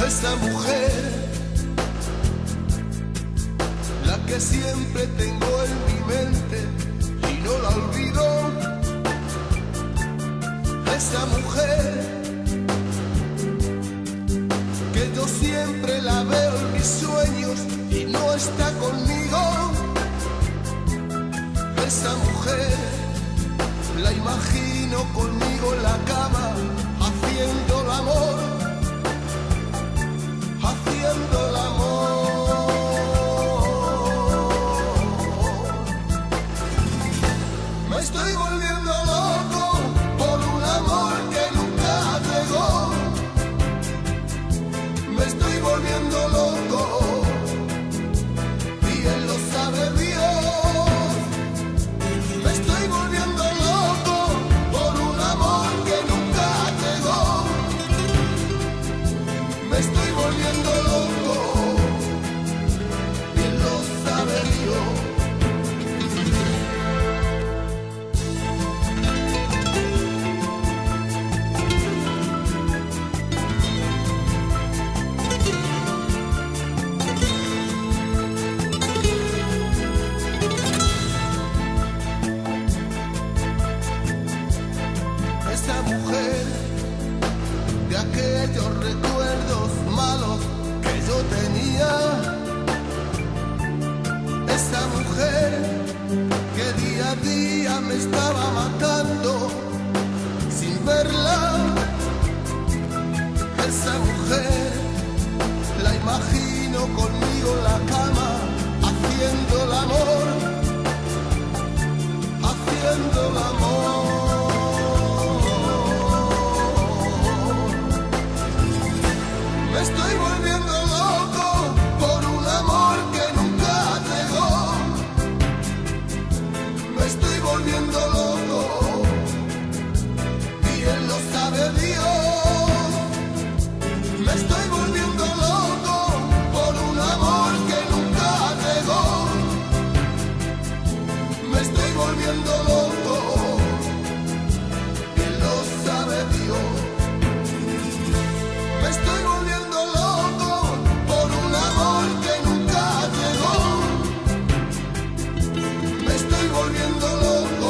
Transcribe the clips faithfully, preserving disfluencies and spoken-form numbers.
esa mujer, la que siempre tengo en mi mente y no la olvido. Esa mujer que yo siempre la veo en mis sueños y no está conmigo. Esa mujer la imagino conmigo en la cama haciendo el amor, haciendo el amor. Me estoy volviendo loco por un amor que nunca llegó. Me estoy volviendo loco y él lo sabe Dios. Me estoy volviendo loco por un amor que nunca llegó. Me estoy volviendo loco y él lo sabe Dios. Esa mujer de aquellos recuerdos malos que yo tenía. Esa mujer que día a día me estaba matando sin verla. Esa mujer la imagino conmigo en la cama haciendo el amor, haciendo el amor. Me estoy volviendo loco por un amor que nunca llegó. Me estoy volviendo loco y él lo sabe Dios. Me estoy volviendo loco por un amor que nunca llegó. Me estoy volviendo loco y él lo sabe Dios. Me estoy volviendo loco por un amor que nunca llegó. Me estoy volviendo loco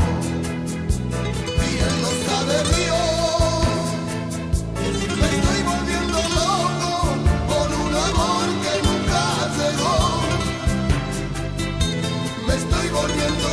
y él lo sabe Dios. Me estoy volviendo loco por un amor que nunca llegó. Me estoy volviendo